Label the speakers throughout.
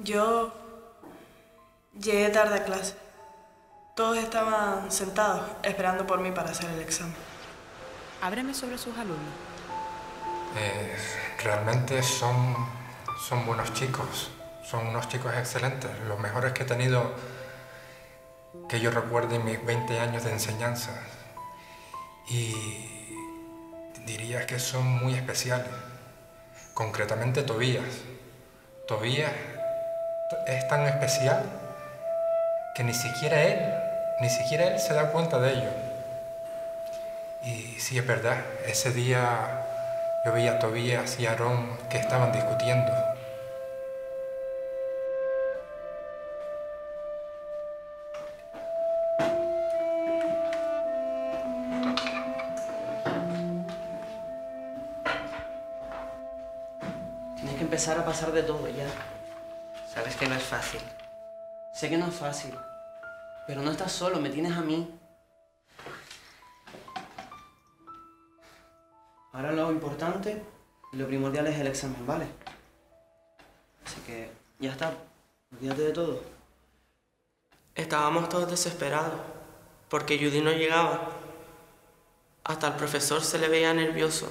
Speaker 1: Yo llegué tarde a clase. Todos estaban sentados esperando por mí para hacer el examen.
Speaker 2: Hábleme sobre sus alumnos.
Speaker 3: Realmente son buenos chicos. Son unos chicos excelentes. Los mejores que he tenido que yo recuerde en mis 20 años de enseñanza. Y diría que son muy especiales. Concretamente Tobías. Tobías es tan especial que ni siquiera él se da cuenta de ello. Y sí, es verdad, ese día yo vi a Tobías y a Aarón que estaban discutiendo.
Speaker 4: Tienes que empezar a pasar de todo ya.
Speaker 5: Sabes que no es fácil.
Speaker 4: Sé que no es fácil, pero no estás solo, me tienes a mí. Ahora lo importante y lo primordial es el examen, ¿vale? Así que ya está, olvídate de todo.
Speaker 5: Estábamos todos desesperados, porque Judy no llegaba. Hasta el profesor se le veía nervioso.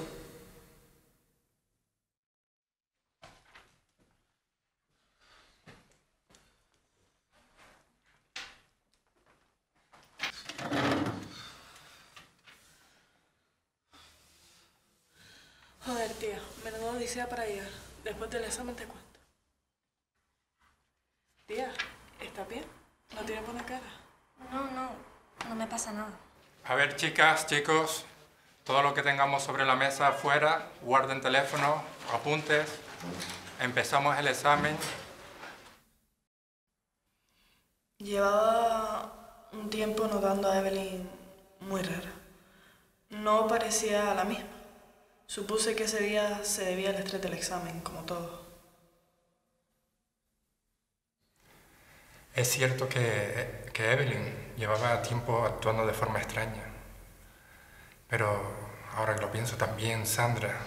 Speaker 1: Joder, tía, menudo odisea para llegar. Después del examen te cuento. Tía, ¿estás bien? ¿No tienes buena cara?
Speaker 6: No me pasa nada.
Speaker 3: A ver, chicas, chicos, todo lo que tengamos sobre la mesa afuera, guarden teléfono, apuntes. Empezamos el examen.
Speaker 1: Llevaba un tiempo notando a Evelyn muy rara. No parecía la misma. Supuse que ese día se debía al estrés del examen, como todo.
Speaker 3: Es cierto que Evelyn llevaba tiempo actuando de forma extraña. Pero ahora que lo pienso también, Sandra.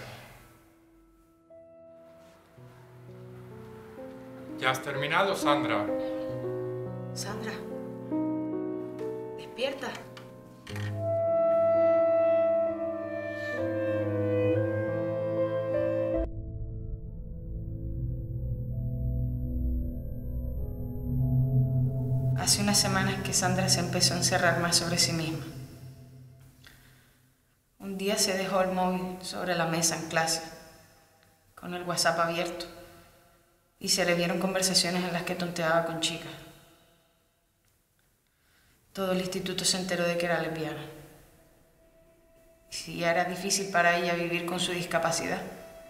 Speaker 3: ¿Ya has terminado, Sandra?
Speaker 6: Sandra, despierta. Hace unas semanas que Sandra se empezó a encerrar más sobre sí misma. Un día se dejó el móvil sobre la mesa en clase, con el WhatsApp abierto, y se le vieron conversaciones en las que tonteaba con chicas. Todo el instituto se enteró de que era lesbiana. Y si ya era difícil para ella vivir con su discapacidad,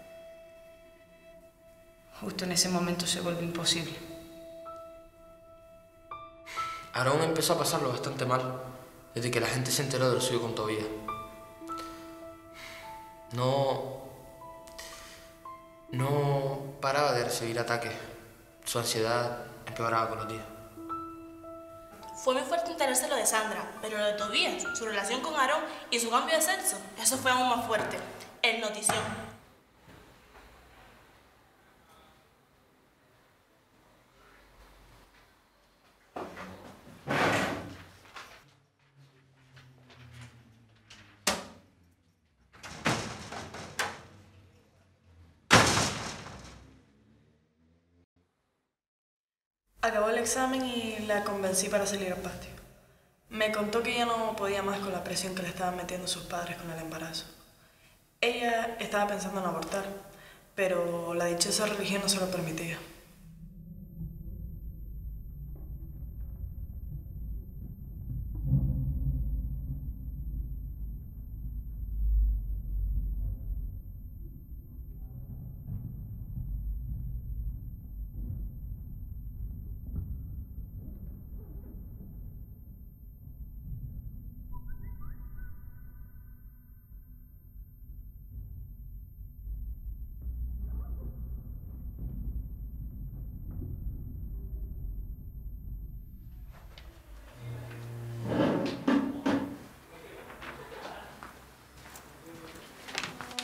Speaker 6: justo en ese momento se volvió imposible.
Speaker 7: Aarón empezó a pasarlo bastante mal desde que la gente se enteró de lo suyo con Tobías. No paraba de recibir ataques. Su ansiedad empeoraba con los días.
Speaker 8: Fue muy fuerte enterarse lo de Sandra, pero lo de Tobías, su relación con Aarón y su cambio de sexo, eso fue aún más fuerte. El notición.
Speaker 1: Acabó el examen y la convencí para salir al patio. Me contó que ya no podía más con la presión que le estaban metiendo sus padres con el embarazo. Ella estaba pensando en abortar, pero la dichosa religión no se lo permitía.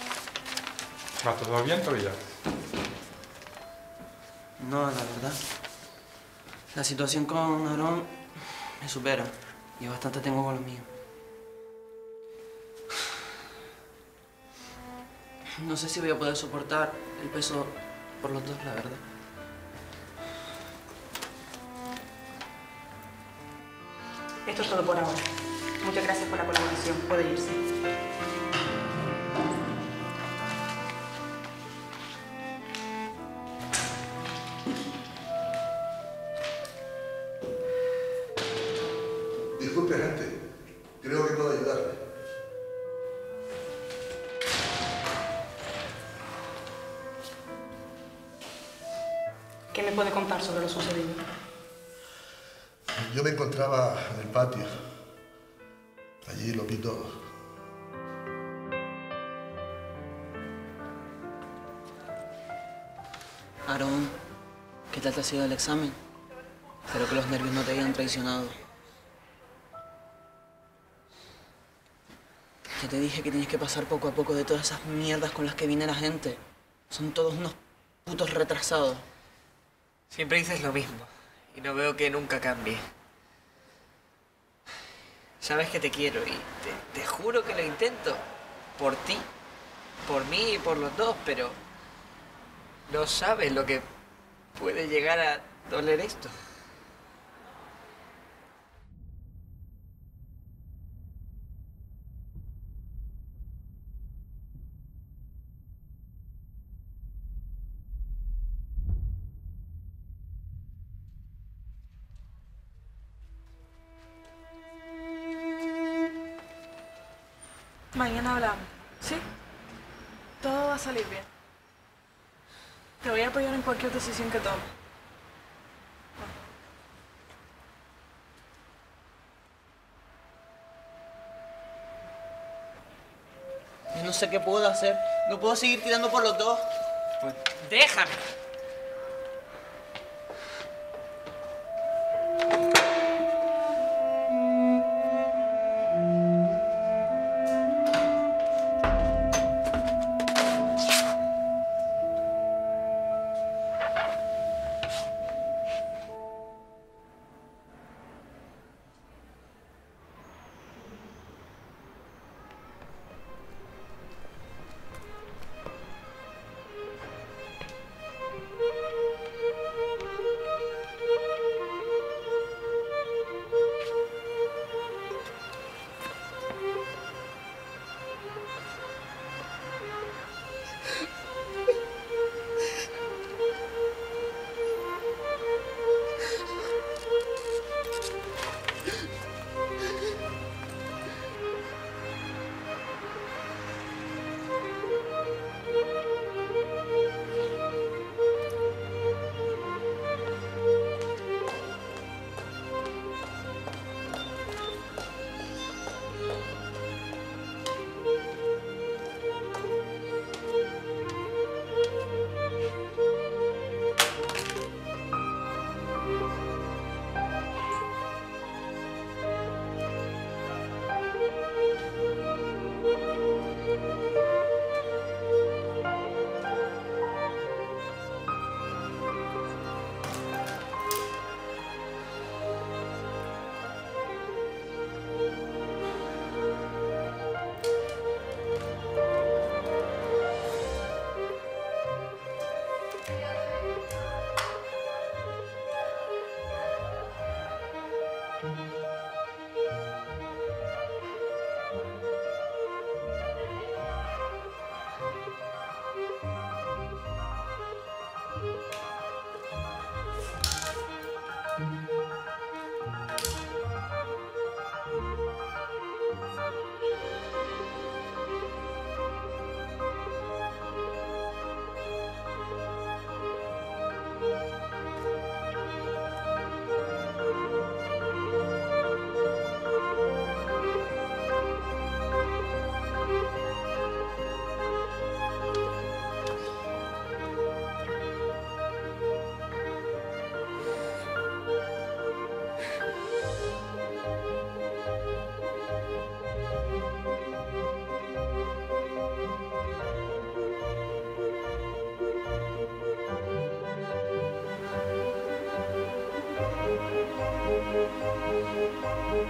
Speaker 3: ¿Va todo bien, Tobías?
Speaker 4: No, la verdad. La situación con Aarón me supera. Y bastante tengo con lo mío. No sé si voy a poder soportar el peso por los dos, la verdad.
Speaker 2: Esto es todo por ahora. Muchas gracias por la colaboración. Puede irse.
Speaker 9: Disculpe, gente. Creo que puedo ayudarle.
Speaker 2: ¿Qué me puede contar sobre lo sucedido?
Speaker 9: Yo me encontraba en el patio. Allí lo vi todo.
Speaker 4: Aarón, ¿qué tal te ha sido el examen? Espero que los nervios no te hayan traicionado. Ya te dije que tienes que pasar poco a poco de todas esas mierdas con las que viene la gente. Son todos unos putos retrasados.
Speaker 10: Siempre dices lo mismo y no veo que nunca cambie. Sabes que te quiero y te juro que lo intento. Por ti, por mí y por los dos, pero no sabes lo que puede llegar a doler esto.
Speaker 1: Mañana hablamos, ¿sí? Todo va a salir bien. Te voy a apoyar en cualquier decisión que tomes.
Speaker 4: Yo no sé qué puedo hacer. No puedo seguir tirando por los dos.
Speaker 10: Pues déjame.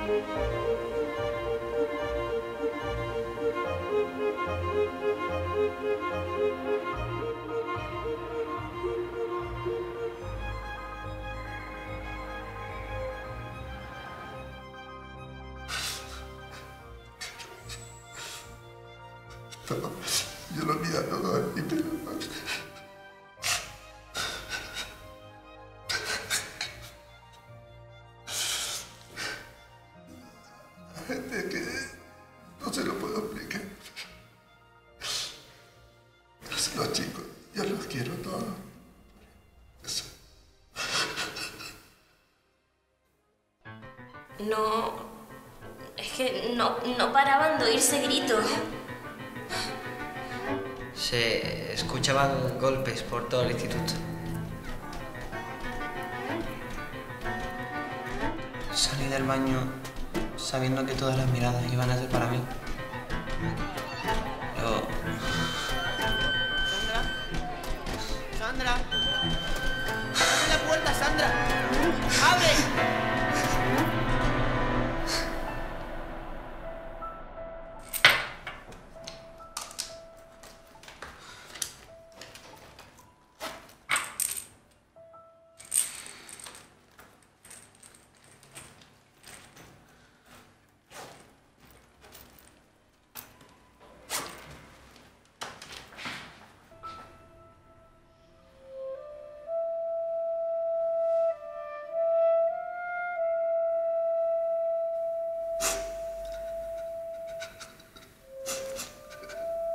Speaker 9: No, yo lo olvidé todo aquí, pero... Es que no se lo puedo explicar. Los chicos, yo los quiero todos. Eso.
Speaker 11: No... Es que no paraban de oírse gritos.
Speaker 10: Se escuchaban golpes por todo el instituto.
Speaker 4: Salí del baño sabiendo que todas las miradas iban a ser para mí. Pero...
Speaker 5: ¡Sandra! ¡Abre la puerta, Sandra! ¡Abre!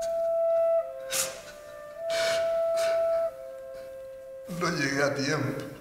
Speaker 9: No llegué a tiempo.